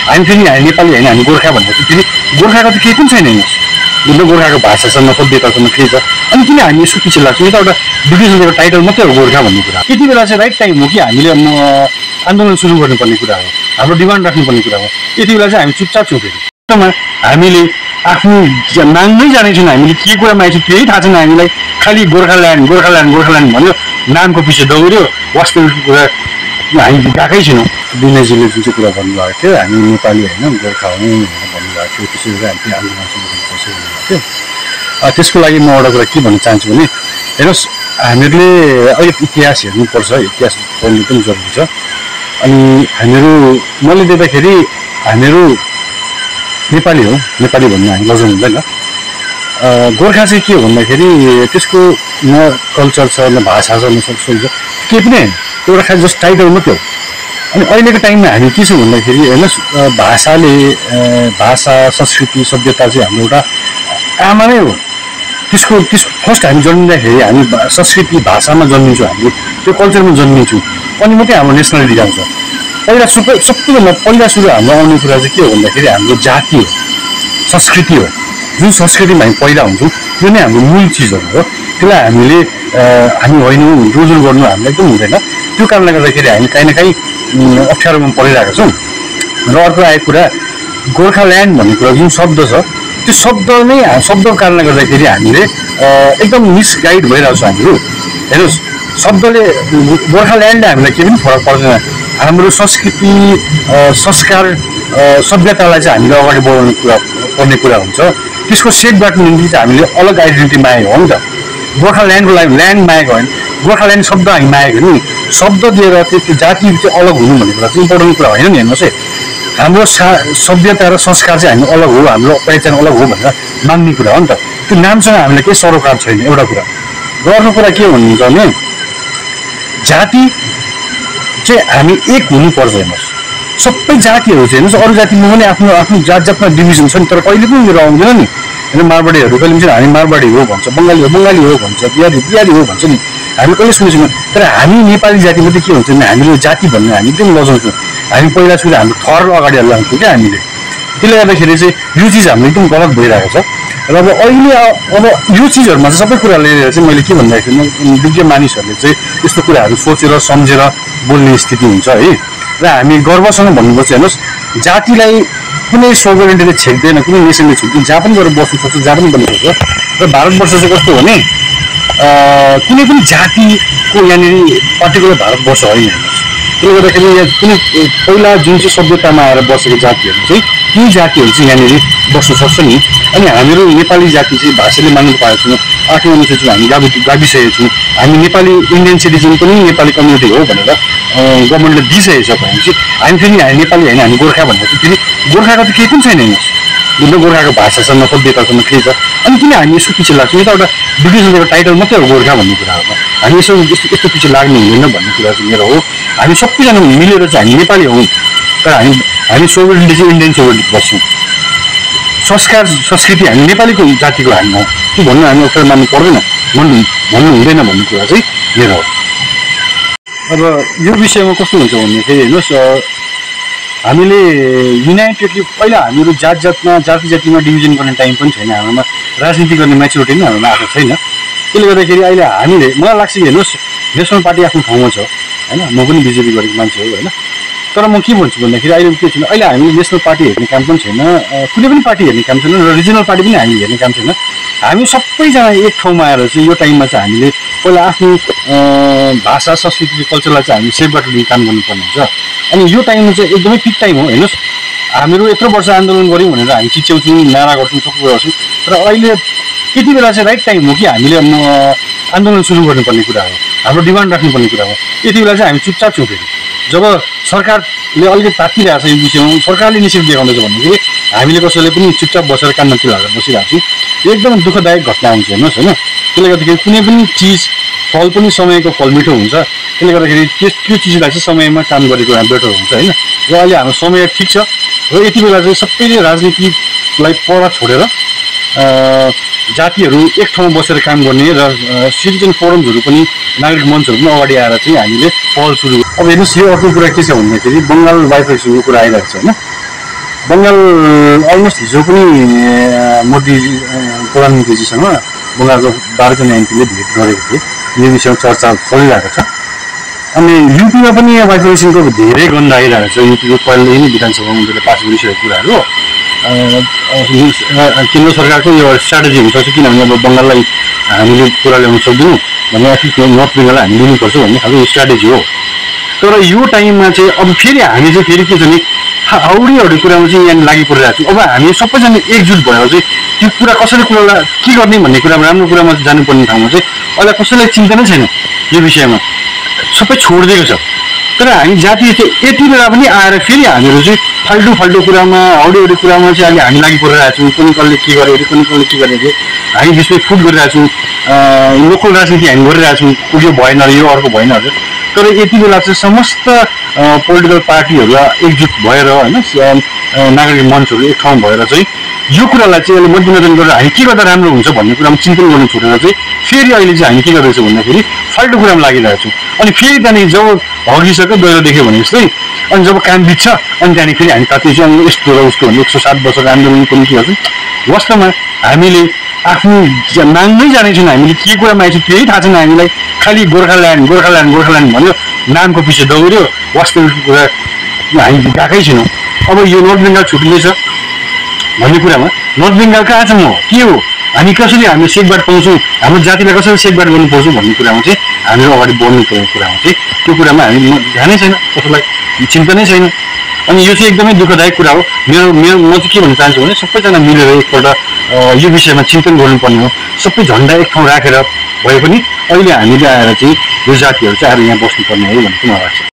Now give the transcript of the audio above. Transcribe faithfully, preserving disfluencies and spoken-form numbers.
हामी फेरि हामी नेपाली होइन हामी गोर्खा भनेर चाहिँ फेरि गोर्खाको त केही पनि छैन हेर्नुहोस् जुन गोर्खाको भाषासँग सभ्यतासँग केही छ अनि किन हामी यसो पछि लाग्छौँ यो त एउटा ब्रिटिसको टाइटल मात्रै हो गोर्खा भन्ने कुरा यति बेला चाहिँ राइट टाइम हो कि हामीले आन्दोलन सुरु गर्नुपर्ने कुरा हो हाम्रो डिमान्ड राख्नुपर्ने कुरा हो यति बेला चाहिँ हामी चुपचाप छौँ फेरि हामीले आफ्नो माग्नै जानेछौँ हामीले के कुरा माग्छौँ केही थाहा छैन हामीलाई खालि गोर्खाल्यान्ड गोर्खाल्यान्ड गोर्खाल्यान्ड भन्यो नामको पछि दौड्यो वास्तविक कुरा हामी गएकै छैनौँ विनयजीले जुन चाहिँ कुरा भन्नुभएको थियो हामी नेपाली होइन गोर्खा हौँ भनेर भन्नुभएको थियो त्यसरी चाहिँ हामी आन्दोलन सुरु गर्नुपर्छ भन्नुभएको थियो त्यसको लागि म एउटा कुरा के भन्न चाहन्छु भने हेर्नुहोस् हामीहरूले अहिले इतिहास हेर्नुपर्छ इतिहास पढ्नु पनि जरुरी छ अनि हामीहरू मैले देख्दाखेरि हामीहरू नेपाली हो नेपाली भन्नु हामी लजाउनु हुँदैन गोर्खा चाहिँ के हो भन्दाखेरि त्यसको न कल्चर छ न भाषा छ न संस्कृति छ केही पनि होइन एउटा खालि जस्ट टाइटल मात्रै हो अनि अहिलेको टाइममा हामी के छ भन्दाखेरि हेर्नुहोस् भाषाले भाषा संस्कृति सभ्यता चाहिँ हाम्रो एउटा आमा नै हो त्यसको त्यसको फर्स्ट हामी जन्मिँदाखेरि हामी संस्कृति भाषामा जन्मिन्छौँ हामीले त्यो कल्चरमा जन्मिन्छौँ अनि मात्रै हाम्रो नेसनालिटी आउँछ पहिला सबै सबैभन्दा पहिला सुरु हाम्रो आउने कुरा चाहिँ के हो भन्दाखेरि हाम्रो जाति हो संस्कृति हो जुन संस्कृतिमा हामी पहिला हुन्छौँ त्यो नै हाम्रो मूल चिजहरू हो त्यसलाई हामीले हामी होइनौँ रुजुल गर्नु हामीलाई एकदम हुँदैन त्यो कारणले गर्दाखेरि हामी काहीँ न काहीँ अप्ठ्यारोमा परिरहेका छौँ र अर्को आएको कुरा गोर्खाल्यान्ड भन्ने कुरा जुन शब्द छ त्यो शब्द नै शब्दको कारणले गर्दाखेरि हामीले एकदम मिसगाइड भइरहेको छ हामीहरू हेर्नुहोस् शब्दले गोर्खाल्यान्डले हामीलाई केही पनि फरक पर्दैन हाम्रो संस्कृति संस्कार सभ्यतालाई चाहिँ हामीले अगाडि बढाउने कुरा पर्ने कुरा हुन्छ त्यसको सेटबाट निम्ति चाहिँ हामीले अलग आइडेन्टिटी मागेको हो नि त गोर्खाल्यान्डको लागि ल्यान्ड मागेको होइन गोर्खाल्यान्ड शब्द हामी मागेको नि शब्द दिएर त्यो जाति चाहिँ अलग हुनु भन्ने कुरा चाहिँ इम्पोर्टेन्ट कुरा होइन नि हेर्नुहोस् है हाम्रो सा सभ्यता र संस्कार चाहिँ हामी अलग हो हाम्रो पहिचान अलग हो भनेर मान्ने कुरा हो नि त त्यो नामसँग हामीलाई केही सरोकार छैन एउटा कुरा र अर्को कुरा के भन्नुहुन्छ भने जाति चाहिँ हामी एक हुनुपर्छ हेर्नुहोस् सबै जातिहरू चाहिँ हेर्नुहोस् अरू जातिमा पनि आफ्नो आफ्नो जात जातमा डिभिजन छ नि तर कहिले पनि मेरो आउँदैन नि होइन मारवाडीहरू कहिले पनि हामी मारवाडी हो भन्छ बङ्गाली हो बङ्गाली हो भन्छ बिहारी बिहारी हो भन्छ नि हामी कहिले सुनेको छैनौँ तर हामी नेपाली जातिमा चाहिँ के हुन्छ भने हामीले जाति भन्ने हामी एकदम लजाउँछौँ हामी पहिला सुरु हाम्रो थर अगाडि लाउँछौँ क्या हामीले त्यसले गर्दाखेरि चाहिँ यो चिज हाम्रो एकदम गलत भइरहेको छ र अब अहिले अब यो चिजहरूमा चाहिँ सबै कुरा लिएर चाहिँ मैले के भन्दाखेरि विज्ञ मानिसहरूले चाहिँ यस्तो कुराहरू सोचेर सम्झेर बोल्ने स्थिति हुन्छ है र हामी गर्वसँग भन्नुपर्छ हेर्नुहोस् जातिलाई कुनै सोभरेन्टीले छेक्दैन कुनै नेसनले छेक्दैन जहाँ पनि गएर बस्नु सक्छ जहाँ पनि बस्नु सक्छ र भारतवर्ष चाहिँ कस्तो हो भने कुनै पनि जातिको यहाँनिर पर्टिकुलर भारतवर्ष होइन हेर्नुहोस् त्यसले गर्दाखेरि यहाँ कुनै पहिला जुन चाहिँ सभ्यतामा आएर बसेको जातिहरू चाहिँ ती जातिहरू चाहिँ यहाँनिर बस्नु सक्छ नि अनि हामीहरू नेपाली जाति चाहिँ भाषाले मान्नु पाएको छौँ आठौँ अनुसूचीमा हामी गावि गाविसकेको छौँ हामी नेपाली इन्डियन सिटिजन पनि नेपाली कम्युनिटी हो भनेर गभर्मेन्टले दिइसकेको छ भने चाहिँ हामी फेरि हामी नेपाली होइन हामी गोर्खा भनेर चाहिँ फेरि गोर्खाको त केही पनि छैन हेर्नुहोस् जुन गोर्खाको भाषासँग सभ्यतासँग केही छ अनि किन हामी यसो पछि लाग्छौँ यो त एउटा ब्रिटिसको टाइटल मात्रै हो गोर्खा भन्ने कुरा हो हामी यसो यस्तो यस्तो पछि लाग्नु हुँदैन भन्ने कुरा चाहिँ मेरो हो हामी सबैजना मिलेर चाहिँ हामी नेपाली हौँ तर हामी हामी सोभरेन्टी चाहिँ इन्डियन सोभरेन्टी बस्छौँ संस्कार संस्कृति हामी नेपालीको जातिको हामी हौँ त्यो भन्नु हामी अक्षर मान्नु पर्दैन भन्नु भन्नु हुँदैन भन्ने कुरा चाहिँ मेरो हो अब यो विषयमा कस्तो हुन्छ भन्दाखेरि हेर्नुहोस् हामीले युनाइटेडली पहिला हामीहरू जात जातमा जाति जातिमा डिभिजन गर्ने टाइम पनि छैन हाम्रोमा राजनीति गर्ने मेच्युरिटी पनि हाम्रोमा आएको छैन त्यसले गर्दाखेरि अहिले हामीले मलाई लाग्छ कि हेर्नुहोस् नेसनल पार्टी आफ्नो ठाउँमा छ होइन म पनि बिजेपी गरेको मान्छे हो होइन तर म के भन्छु भन्दाखेरि अहिले के छैन अहिले हामीले नेसनल पार्टी हेर्ने काम पनि छैन कुनै पनि पार्टी हेर्ने काम छैन र रिजनल पार्टी पनि हामी हेर्ने काम छैन हामी सबैजना एक ठाउँमा आएर चाहिँ यो टाइममा चाहिँ हामीले पहिला आफ्नो भाषा संस्कृति कल्चरलाई चाहिँ हामी सेफबाट लिने काम गर्नुपर्ने हुन्छ अनि यो टाइममा चाहिँ एकदमै पिक टाइम हो हेर्नुहोस् हामीहरू यत्रो वर्ष आन्दोलन गऱ्यौँ भनेर हामी चिच्याउँछौँ नारा गर्छौँ सबै गर्छौँ तर अहिले यति बेला चाहिँ राइट टाइम हो कि हामीले आन्दोलन सुरु गर्नुपर्ने कुरा हो हाम्रो डिमान्ड राख्नुपर्ने कुरा हो यति बेला चाहिँ हामी चुपचाप छौँ फेरि जब सरकारले अलिकति तातिरहेको छ यो विषयमा सरकारले इनिसिएटिभ देखाउँदैछ भनेदेखि हामीले कसैले पनि चुपचाप बसेर कानमा तिल हालेर बसिरहेको छौँ एकदम दुःखदायक घटना हुन्छ हेर्नुहोस् होइन त्यसले गर्दाखेरि कुनै पनि चिज फल पनि समयको फल मिठो हुन्छ त्यसले गर्दाखेरि त्यस त्यो चिजलाई चाहिँ समयमा काम गरेको बेटर हुन्छ होइन र अहिले हाम्रो समय ठिक छ र यति बेला चाहिँ सबैले राजनीतिलाई पर छोडेर जातिहरू एक ठाउँमा बसेर काम गर्ने र सिटिजन फोरम्सहरू पनि नागरिक मञ्चहरू पनि अगाडि आएर चाहिँ हामीले पहल सुरु अब हेर्नुहोस् यो अर्को कुरा के छ भन्दाखेरि बङ्गाल बाइफर्केसनको कुरा आइरहेको छ होइन बङ्गाल अलमोस्ट हिजो पनि मोदी प्रधानमन्त्रीजीसँग बङ्गालको बाह्रजना एमपीले भेट गरेको थिए, यो विषयमा चर्चा चलिरहेको छ। अनि युपीमा पनि वाइस प्रेसिडेन्टको धेरै गन्ध आइरहेको छ। युपीको पहिल्यै नै विधानसभामा उनीहरूले पास गरिसकेको कुराहरू केन्द्र सरकारको यो स्ट्राटेजी हुनुपर्छ, किनभने अब बङ्गाललाई हामीले कुरा ल्याउन सक्दैनौँ भने एटलिस्ट नर्थ बेङ्गललाई हामी लिनुपर्छ भन्ने खालको स्ट्राटेजी हो। तर यो टाइममा चाहिँ अब फेरि हामी चाहिँ फेरि के छ भने हाउडी हाउडी कुरामा चाहिँ यहाँ लागि परिरहेको छौँ। अब हामी सबैजना एकजुट भएर चाहिँ त्यो कुरा कसैले कुरालाई के गर्ने भन्ने कुरामा राम्रो कुरामा चाहिँ जानुपर्ने ठाउँमा चाहिँ अहिले कसैलाई चिन्ता नै छैन यो विषयमा, सबै छोडिदिएको छ। तर हामी जातीय चाहिँ यति बेला पनि आएर फेरि हामीहरू चाहिँ फाल्टु फाल्टु कुरामा हाउडी हाउडी कुरामा चाहिँ अहिले हामी लागि परिरहेको छौँ। कुनै कसले के गर्यो अरे कुनै कसले के गर्ने थियो, हामी बिचमा फुट गरिरहेको छौँ, लोकल राजनीति हामी गरिरहेको छौँ, यो भएन अरे यो अर्को भएन अरे। तर यति बेला चाहिँ समस्त पोलिटिकल पार्टीहरू एकजुट भएर होइन नागरिक मञ्चहरू एक ठाउँ भएर चाहिँ यो कुरालाई चाहिँ अहिले मध्यनजर गरेर हामी के गर्दा राम्रो हुन्छ भन्ने कुरामा चिन्तन गर्नु छोडेर चाहिँ फेरि अहिले चाहिँ हामी के गर्दैछौँ भन्दाखेरि फाल्टु कुरामा लागिरहेको छौँ। अनि फेरि त्यहाँदेखि जब हगिसक्यो डोइलो देख्यो भने जस्तै अनि जब काम बित्छ अनि त्यहाँदेखि फेरि हामी कति चाहिँ यस्तो र उसको भने एक सौ सात वर्षको आन्दोलन पनि के गर्छौँ। वास्तवमा हामीले आफ्नो माग्नै जानेछौँ, हामीले के कुरा मागेको छौँ त्यही थाहा छैन हामीलाई। खालि गोर्खाल्यान्ड गोर्खाल्यान्ड गोर्खाल्यान्ड भन्यो, नामको पछि दौड्यो, वास्तविक कुरा हामी गएकै छैनौँ। अब यो नर्थ बेङ्गाल छुट्टिँदैछ भन्ने कुरामा नर्थ बेङ्गाल कहाँ छ म के हो, हामी कसरी हामीले सेफगार्ड पाउँछौँ, हाम्रो जातिलाई कसरी सेफगार्ड गर्नु पर्छ भन्ने कुरामा चाहिँ हामीहरू अगाडि बढ्नु पर्ने कुरामा चाहिँ त्यो कुरामा हामी ध्यानै छैन, कसैलाई चिन्ता नै छैन। अनि यो चाहिँ एकदमै दुःखदायक कुरा हो। मेरो मेरो म चाहिँ के भन्न चाहन्छु भने सबैजना मिलेर एकपल्ट यो विषयमा चिन्तन गर्नुपर्ने हो। सबै झन्डा एक ठाउँ राखेर भए पनि अहिले हामीले आएर चाहिँ यो जातिहरू चाहिँ आएर यहाँ बस्नुपर्ने हो भन्ने चाहिँ मलाई लाग्छ।